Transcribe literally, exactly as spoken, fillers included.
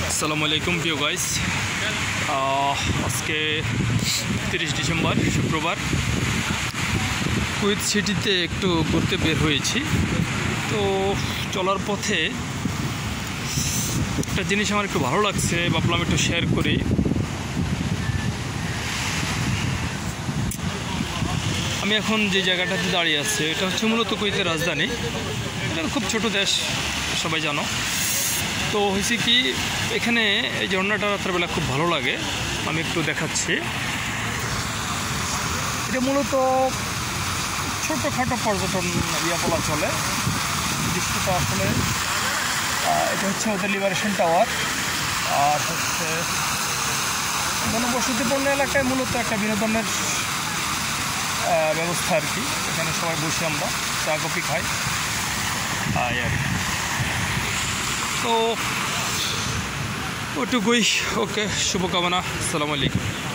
আসসালামু আলাইকুম প্রিয় গাইস, আজকে তিরিশ ডিসেম্বর শুক্রবার কুয়েত সিটিতে একটু ঘুরতে বের হয়েছি। তো চলার পথে একটা জিনিস আমার একটু ভালো লাগছে, ভাবলাম একটু শেয়ার করি। আমি এখন যে জায়গাটাতে দাঁড়িয়ে আছি এটা হচ্ছে মূলত কুয়েতের রাজধানী। এটা খুব ছোট দেশ, সবাই জানো। তো হয়েছে কি, এখানে এই ঝর্ণাটা রাত্রেবেলা খুব ভালো লাগে। আমি একটু দেখাচ্ছি। এটা মূলত ছোটোখাটো পর্যটন ইয়া বলা চলে। দৃশ্যটা আসলে এটা হচ্ছে ওদের লিবারেশন টাওয়ার, আর হচ্ছে জনবসতিপূর্ণ এলাকায় মূলত একটা বিনোদনের ব্যবস্থা আর কি। এখানে সবাই বসে আমরা চা কফি খাই আর তো ওটুকুই। ওকে, শুভকামনা। আসসালামু আলাইকুম।